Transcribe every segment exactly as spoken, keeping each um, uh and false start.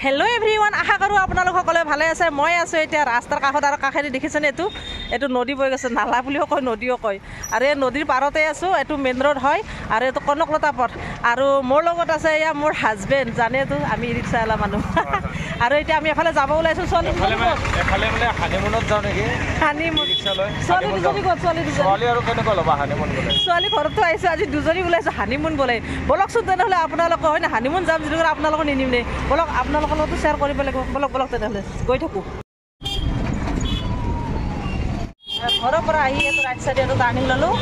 Hello' everyone, আশা কৰোঁ আপোনালোক সকলোৱে ভালে আছে। মই আছোঁ এতিয়া ৰাস্তাৰ কাষত আৰু কাষেদি দেখিছেনে এইটো এইটো নদী বৈ গৈছে, নালা বুলিও কয়, নদীও কয়। আৰু এই নদীৰ পাৰতে আছোঁ, এইটো মেইন ৰোড হয় আৰু এইটো কনকলতা পথ। আৰু মোৰ লগত আছে এয়া মোৰ হাজবেণ্ড, জানেতো আমি ৰিক্সাৱালা মানুহ। আৰু এতিয়া আমি এফালে যাব ওলাইছোঁ। ছোৱালী এফালে মানে হানিমুনত যাওঁ নেকি? হানিমুন ছোৱালী দুজনী ক'ত? ছোৱালী দুজনী ছোৱালী আৰু কেনেকুৱা ল'বা হানিমুন গ'লে? ছোৱালী ঘৰতো আহিছোঁ, আজি দুজনী ওলাইছোঁ হানিমুন বোলে। বলকচোন তেনেহ'লে আপোনালোকক হয় না হানিমুন যাম যিটো আপোনালোকক নিনিম নে? বলক আপোনালোকৰ লগতো শ্বেয়াৰ কৰিব লাগিব। বলক বলক তেনেহ'লে গৈ থাকোঁ। ঘৰৰ পৰা আহি এইটো ৰাইট চাইডে এইটো টাৰ্ণিং ল'লোঁ।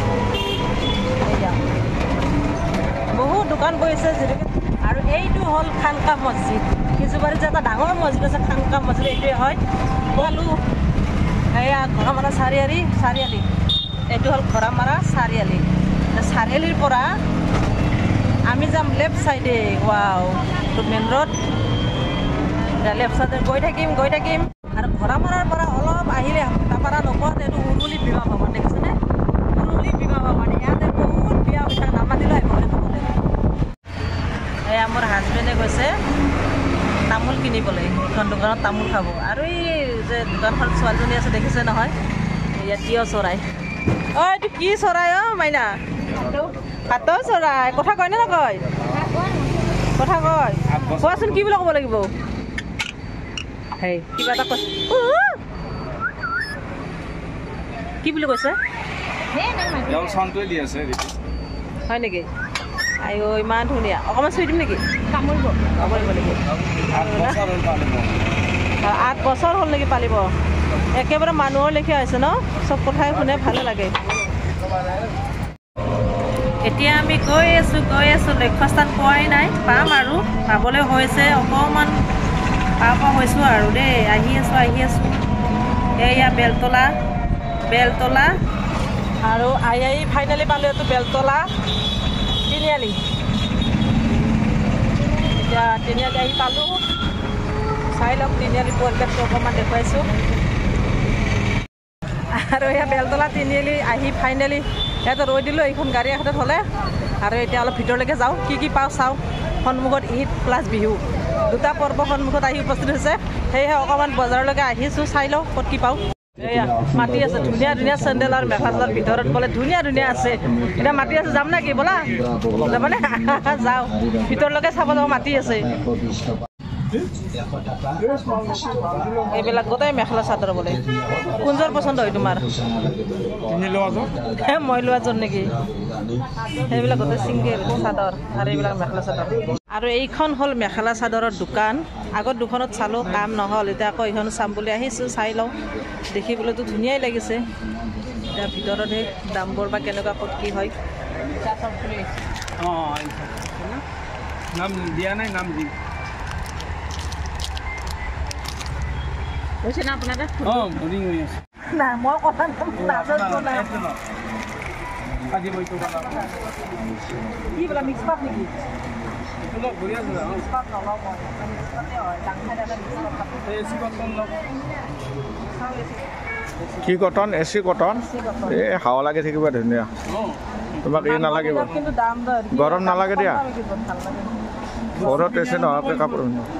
বহুত দোকান বহিছে যিহেতুকে। আৰু এইটো হ'ল খানকা মছজিদ। কিছুবাৰী যে এটা ডাঙৰ মছজিদ আছে খানকা মছজিদ, এইটোৱে হয়। গ'লোঁ এয়া ঘৰামাৰা চাৰিআলি চাৰিআলি এইটো হ'ল ঘৰামাৰা চাৰিআলি। চাৰিআলিৰ পৰা আমি যাম লেফ্ট চাইডে। ৱাও, এইটো মেইন ৰোড। লেফ্ট চাইডে গৈ থাকিম গৈ থাকিম আৰু ঘৰামাৰাৰ পৰা অলপ আহিলে তাপাৰা নপথ এইটো উৰুলি বিবাহ ভৱন দেখিছেনে? উৰুলি বিবাহ ভৱন। ইয়াতে বহুত বিয়া হৈ থাকে, নামাতিলেও আহিব খাবলৈ। এয়া মোৰ হাজবেণ্ডে গৈছে তামোল কিনিবলৈ, এইখন দোকানত তামোল খাব। আৰু এই যে দোকানখন ছোৱালীজনী আছে দেখিছে নহয়, ইয়াত তিয়হ চৰাই। অঁ, এইটো কি চৰাই অ' মাইনা? ভাতৰ চৰাই। কথা কয় নে নকয়? কথা কয়। কোৱাচোন কি বুলি ক'ব লাগিব? হেই কিবা এটা কৈ কি বুলি কৈছে? হয় নেকি? আইঅ, ইমান ধুনীয়া। অকণমান চুই দিম নেকি? কামুৰিব কামুৰিব লাগিব। আঠ বছৰ হ'ল নেকি পালিব? একেবাৰে মানুহৰ লেখীয়া হৈছে ন? চব কথাই শুনে ভালে লাগে। এতিয়া আমি গৈ আছোঁ গৈ আছোঁ লক্ষ্যস্থান পোৱাই নাই, পাম আৰু পাবলৈ হৈছে অকণমান পাব হৈছোঁ আৰু দেই। আহি আছোঁ আহি আছোঁ এয়া বেলতলা বেলতলা আৰু আহি আহি ফাইনেলি পালোঁ এইটো বেলতলা তিনিআলি। এতিয়া তিনিআলি আহি পালোঁ। চাই লওক তিনিআলি পৰিৱেশটো অকণমান দেখুৱাইছোঁ। আৰু এয়া বেলতলা তিনিআলি আহি ফাইনেলি ইয়াতে ৰৈ দিলোঁ এইখন গাড়ী এখনত হ'লে। আৰু এতিয়া অলপ ভিতৰলৈকে যাওঁ, কি কি পাওঁ চাওঁ। সন্মুখত ঈদ প্লাছ বিহু দুটা পৰ্ব সন্মুখত আহি উপস্থিত হৈছে। সেয়েহে অকণমান বজাৰলৈকে আহিছোঁ, চাই লওঁ ক'ত কি পাওঁ। এয়া মাতি আছে ধুনীয়া ধুনীয়া চেণ্ডেল আৰু মেখেলাৰ ভিতৰত বোলে ধুনীয়া ধুনীয়া আছে। এতিয়া মাতি আছে যাম নে কি? ব'লা যাবানে? যাওঁ ভিতৰলৈকে চাব যাব মাতি আছে। এইবিলাক গোটেই মেখেলা চাদৰ বোলে। কোনযোৰ পচন্দ হয় তোমাৰ? মই লোৱাযোৰ নেকি? সেইবিলাক গোটেই ছিংগল চাদৰ আৰু এইবিলাক মেখেলা চাদৰ। আৰু এইখন হ'ল মেখেলা চাদৰৰ দোকান। আগত দুখনত চালোঁ, কাম নহ'ল। এতিয়া আকৌ এইখন চাম বুলি আহিছোঁ, চাই লওঁ। দেখিবলৈতো ধুনীয়াই লাগিছে। এতিয়া ভিতৰতহে দামবোৰ বা কেনেকুৱা ক'ত কি হয়। নাম দিয়া নাই, নাম দি হৈছে না আপোনাৰ তাত? অঁ, বৰিং হৈ আছে। নাই মই কথা নাজানো নাই। কি বোলা মিক্স পাত নেকি? কি কটন? এ চি কটন। এই হাৱা লাগি থাকিব ধুনীয়া। তোমাক এই নালাগিব, গৰম নালাগে দিয়া। ঘৰত এ চি নহোৱাকৈ কাপোৰ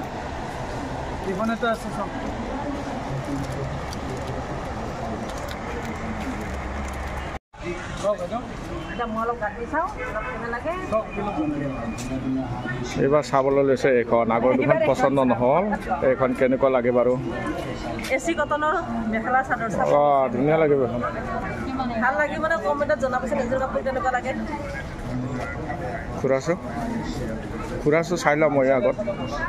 এইবাৰ চাবলৈ লৈছে এইখন। আগৰ দুখন পচন্দ নহ'ল, এইখন কেনেকুৱা লাগে বাৰু? এচি কটনৰ মেখেলা চাদৰ। অঁ, ধুনীয়া লাগিব এইখন। ভাল লাগিব মানে কমেণ্টত জনাবচোন এযোৰ কাপোৰ কেনেকুৱা লাগে। ঘূৰাছোঁ ঘূৰাছোঁ চাই লওঁ মই আগত।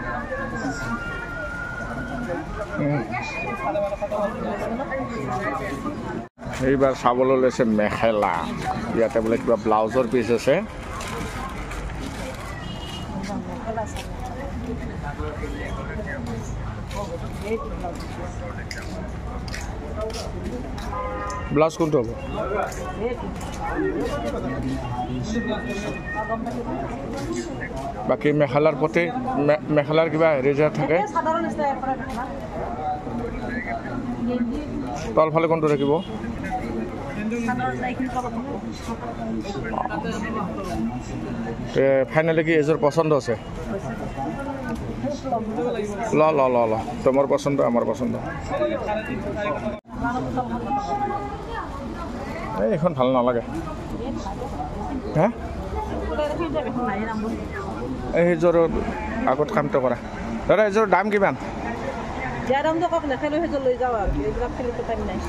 এইবাৰ চাবলৈ লৈছে মেখেলা। ইয়াতে বোলে কিবা ব্লাউজৰ পিচ আছে। ব্লাউজ কোনটো হ'ব? বাকী মেখেলাৰ প্ৰতি মেখেলাৰ কিবা হেৰি যে থাকে, তলফালে কোনটো থাকিব? ফাইনেলি কি এযোৰ পচন্দ আছে? ল ল ল ল তোমাৰ পচন্দ আমাৰ পচন্দ এই এইখন ভাল নালাগে হা এই সেইযোৰ আগত কামটো কৰা দাদা এইযোৰ দাম কিমান দিয়া দামটো কওক নেখেলো সেইযোৰ লৈ যাওঁ আৰু এইবিলাক খেলিব টাইম নাই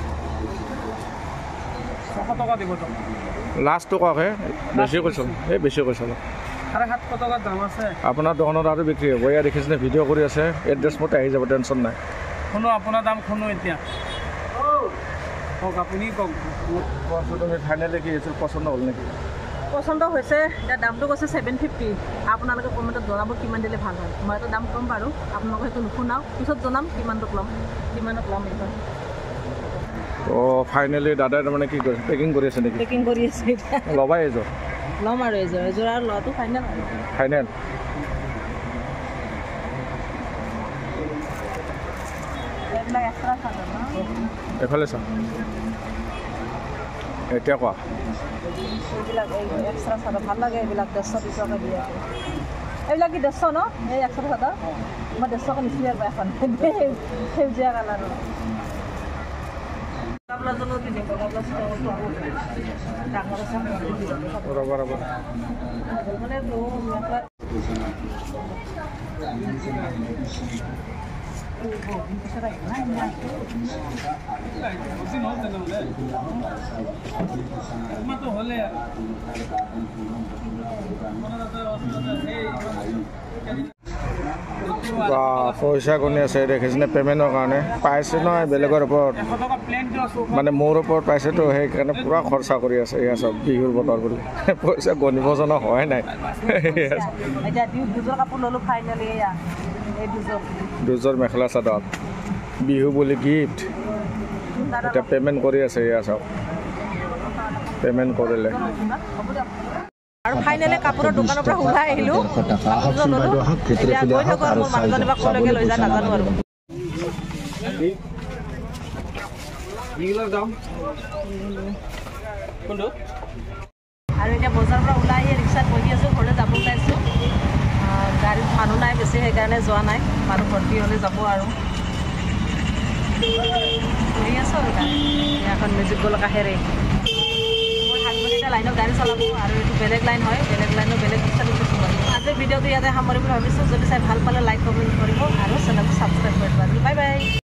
ছশ টকা দিব তো লাষ্টটো কওক হে বেছি কৈছোঁ এই বেছি কৈছোঁ চাৰে সাতশ টকাৰ দাম আছে আপোনাৰ দোকানত আৰু বিক্ৰী হ'ব এয়া দেখিছেনে ভিডিঅ' কৰি আছে এড্ৰেছ মতে আহি যাব টেনশ্যন নাই শুনো আপোনাৰ দাম শুনো এতিয়া কওক আপুনি কওক ফাইনেলি কি এইযোৰ পচন্দ হ'ল নেকি পচন্দ হৈছে এতিয়া দামটো কৈছে ছেভেন ফিফটি আপোনালোকে কমেণ্টত জনাব কিমান দিলে ভাল হয় মই এটা দাম কম বাৰু আপোনালোকে সেইটো নুশুনাও পিছত জনাম কিমানটোত ল'ম কিমানত ল'ম এইখন অঁ ফাইনেলি দাদাই তাৰমানে কি কৰিছে পেকিং কৰি আছে নেকি পেকিং কৰি আছে ল'বাই এইযোৰ ল'ম আৰু এইযোৰ এইযোৰ আৰু লোৱাটো ফাইনেল আৰু ফাইনেল এইবিলাক এক্সট্ৰা চাদৰ ন এইফালে চা এতিয়া কোৱা এইবিলাক এই এক্সট্ৰা চাদৰ ভাল লাগে এইবিলাক ডেৰশ দুশকৈ দিয়ে এইবিলাক কি ডেৰশ ন এই এক্সট্ৰা চাদৰ মই ডেৰশকৈ নিছিলোঁ আৰু এখন সেউজীয়া কালাৰৰ ৰ'বা ৰ'বা হ'লে বা পইচা কোনে আছে দেখিছেনে পে'মেণ্টৰ কাৰণে পাইছে নহয় বেলেগৰ ওপৰত মানে মোৰ ওপৰত পাইছেতো সেইকাৰণে পূৰা খৰচা কৰি আছে এয়া চব বিহুৰ বতৰ বুলি পইচা গণিব জনা হোৱাই নাই দুযোৰ মেখেলা চাদৰ বিহু বুলি গিফ্ট এতিয়া পে'মেণ্ট কৰি আছে এয়া চব পে'মেণ্ট কৰিলে আৰু ফাইনেলি কাপোৰৰ দোকানৰ পৰা ওলাই আহিলোঁ এতিয়া গৈ থাকোঁ আৰু মোৰ মানুহজনে বা ক'লৈকে লৈ যায় নাজানো আৰু আৰু এতিয়া বজাৰৰ পৰা ওলাই আহি ৰিক্সাত বহি আছোঁ ঘৰলৈ যাব ওলাইছোঁ গাড়ীত মানুহ নাই বেছি সেইকাৰণে যোৱা নাই মানুহ ভৰ্তি হ'লে যাব আৰু বহি আছোঁ আৰু গাড়ী এখন মিউজিক গ'ল কাষেৰে মোৰ হাজবেণ্ডে লাইনত গাড়ী চলাব আৰু এইটো বেলেগ লাইন হয় বেলেগ লাইনৰ বেলেগ ৰিক্সাত উঠিছোঁ আজিৰ ভিডিঅ'টো ইয়াতে সামৰিম বুলি ভাবিছোঁ যদি চাই ভাল পালে লাইক কমেণ্ট কৰিব আৰু চেনেলটো ছাবস্ক্ৰাইব কৰিব বাই বাই